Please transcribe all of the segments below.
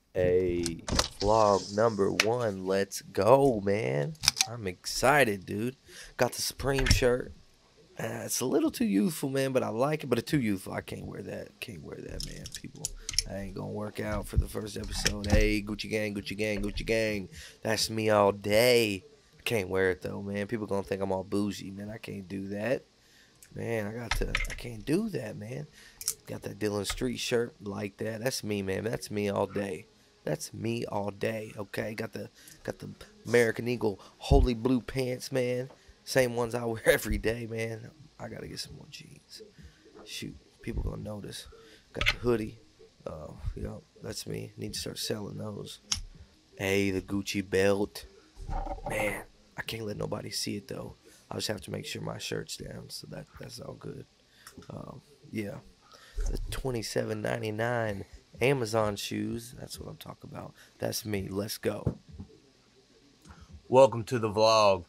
A vlog number 1. Let's go, man. I'm excited, dude. Got the Supreme shirt. It's a little too youthful, man, but I like it. But it's too youthful. I can't wear that. Can't wear that, man. People, I ain't gonna work out for the first episode. Hey, Gucci gang, Gucci gang, Gucci gang. That's me all day. I can't wear it though, man. People gonna think I'm all bougie, man. I can't do that, man. I can't do that, man. Got that Dylan Street shirt like that. That's me, man. That's me all day. That's me all day. Okay, got the American Eagle holy blue pants, man. Same ones I wear every day, man. I gotta get some more jeans. Shoot, people gonna notice. Got the hoodie. That's me. Need to start selling those. Hey, the Gucci belt. Man, I can't let nobody see it though. I just have to make sure my shirt's down, so that's all good. Yeah, the $27.99 Amazon shoes. That's what I'm talking about. That's me. Let's go. Welcome to the vlog.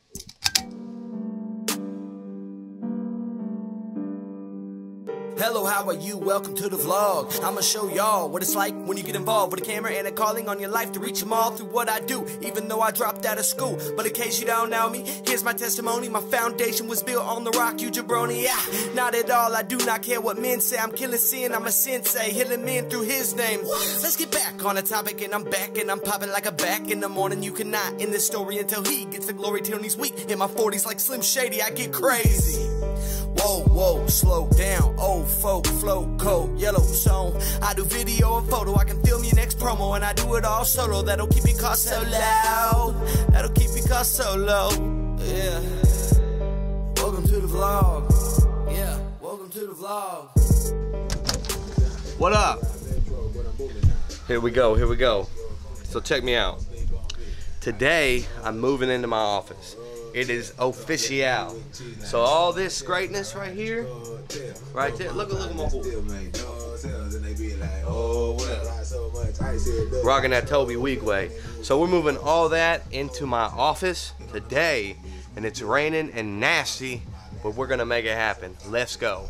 Hello, how are you? Welcome to the vlog. I'ma show y'all what it's like when you get involved with a camera and a calling on your life to reach them all through what I do, even though I dropped out of school. But in case you don't know me, here's my testimony. My foundation was built on the rock, you jabroni. Not at all, I do not care what men say. I'm killing sin, I'm a sensei, healing men through his name. Let's get back on the topic, and I'm back, and I'm popping like a back in the morning. You cannot end this story until he gets the glory till he's weak. In my 40s like Slim Shady, I get crazy. Whoa, whoa, slow down, old folk, flow, cold, yellow zone. I do video and photo, I can film your next promo, and I do it all solo. That'll keep your cost so loud, that'll keep your cost so low. Yeah, welcome to the vlog. Yeah, welcome to the vlog. What up? Here we go, here we go. So check me out. Today, I'm moving into my office. It is official. So all this greatness right here, right there. Look at my boy. Rocking that Toby Weekway. So we're moving all that into my office today, and it's raining and nasty, but we're gonna make it happen. Let's go.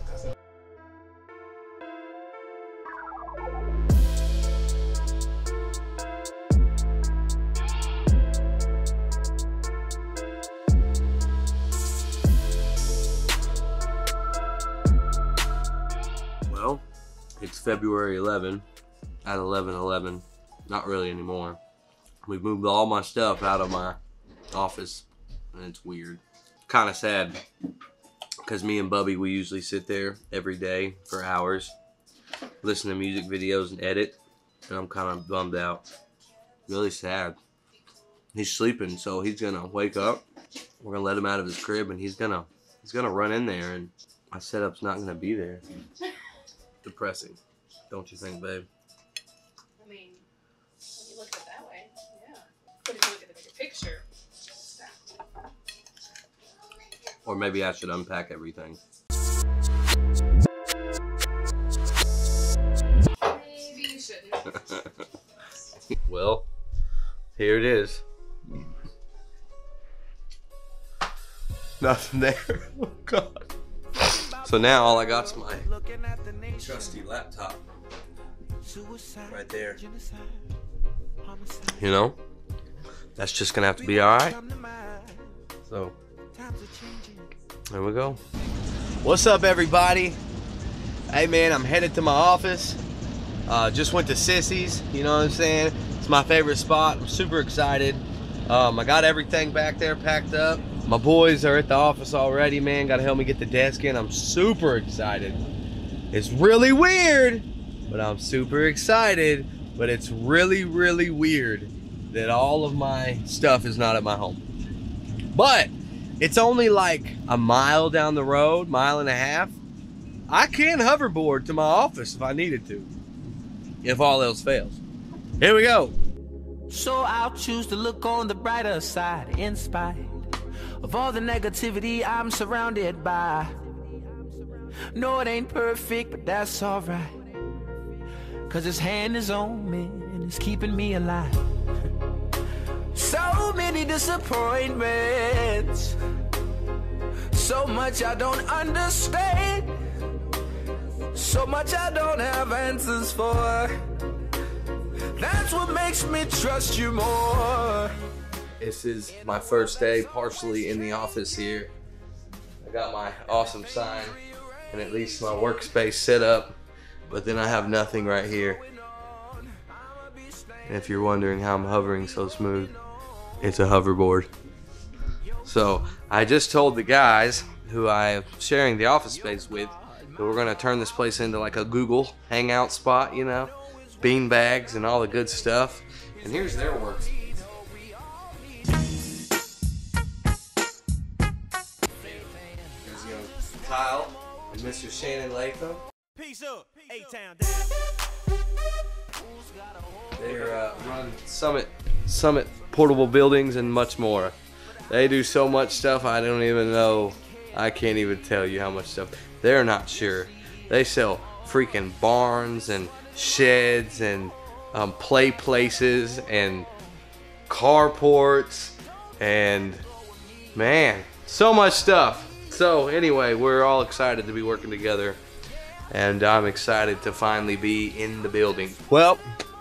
Well, it's February 11 at 11:11. Not really anymore. We've moved all my stuff out of my office, and it's weird. Kind of sad, because me and Bubby, we usually sit there every day for hours, listen to music videos and edit, and I'm kind of bummed out. Really sad. He's sleeping, so he's gonna wake up. We're gonna let him out of his crib, and he's gonna run in there, and my setup's not gonna be there. Depressing, don't you think, babe? I mean, when you look at it that way, yeah. But if you look at the bigger picture, Or maybe I should unpack everything. maybe you shouldn't. Well, here it is. Nothing there. Oh, God. So now all I got's my trusty laptop right there. You know, that's just gonna have to be all right. So there we go. What's up, everybody? Hey man, I'm headed to my office. Just went to Sissy's, you know what I'm saying? It's my favorite spot. I'm super excited. I got everything back there packed up. My boys are at the office already, man. Gotta help me get the desk in. I'm super excited. It's really weird, but I'm super excited. But it's really, really weird that all of my stuff is not at my home. But it's only like a mile down the road, mile and a half. I can hoverboard to my office if I needed to, if all else fails. Here we go. So I'll choose to look on the brighter side in spite of all the negativity I'm surrounded by. No, it ain't perfect, but that's alright, 'cause his hand is on me and it's keeping me alive. So many disappointments, so much I don't understand, so much I don't have answers for. That's makes me trust you more. This is my first day partially in the office here. I got my awesome sign and at least my workspace set up, but then I have nothing right here. And if you're wondering how I'm hovering so smooth, it's a hoverboard. So I just told the guys who I'm sharing the office space with that we're gonna turn this place into like a Google hangout spot, you know, bean bags and all the good stuff. And here's their work. There's young Kyle and Mr. Shannon Latham. Peace up, A-Town down. They run Summit portable buildings and much more. They do so much stuff I don't even know. I can't even tell you how much stuff. They're not sure. They sell freaking barns and sheds and play places and carports and man, so much stuff. So anyway, we're all excited to be working together, and I'm excited to finally be in the building. Well,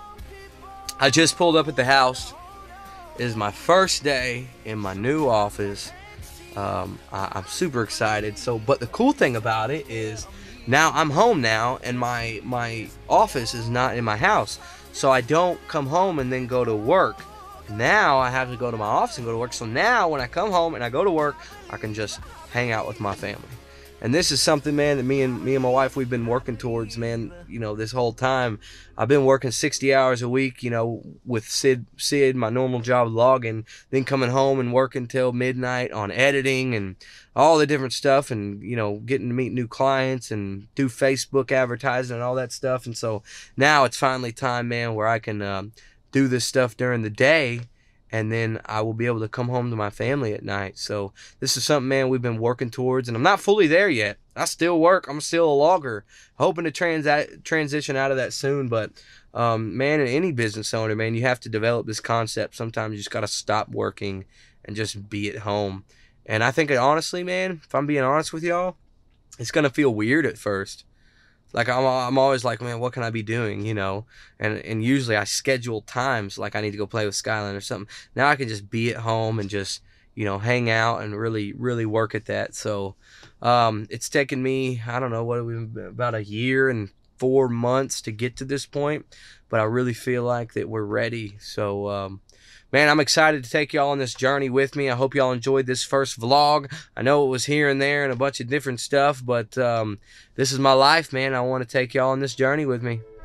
I just pulled up at the house. It is my first day in my new office. I'm super excited. But the cool thing about it is now I'm home now, and my office is not in my house. So I don't come home and then go to work. Now I have to go to my office and go to work. So now when I come home and I go to work, I can just hang out with my family. And this is something, man, that me and my wife, we've been working towards, man, you know, this whole time. I've been working 60 hours a week, you know, with Sid, my normal job logging, then coming home and working till midnight on editing and all the different stuff, and, you know, getting to meet new clients and do Facebook advertising and all that stuff. And so now it's finally time, man, where I can do this stuff during the day, and then I will be able to come home to my family at night. So this is something, man, we've been working towards, and I'm not fully there yet. I still work. I'm still a logger, hoping to transition out of that soon. But man, any business owner, man, you have to develop this concept. Sometimes you just got to stop working and just be at home. And I think, honestly, man, if I'm being honest with y'all, it's going to feel weird at first. Like, I'm always like, man, what can I be doing, you know? And usually I schedule times, like I need to go play with Skyline or something. Now I can just be at home and just, you know, hang out and really, really work at that. So it's taken me, I don't know, about a year and 4 months to get to this point. But I really feel like that we're ready. So, man, I'm excited to take y'all on this journey with me. I hope y'all enjoyed this first vlog. I know it was here and there and a bunch of different stuff, but this is my life, man. I want to take y'all on this journey with me.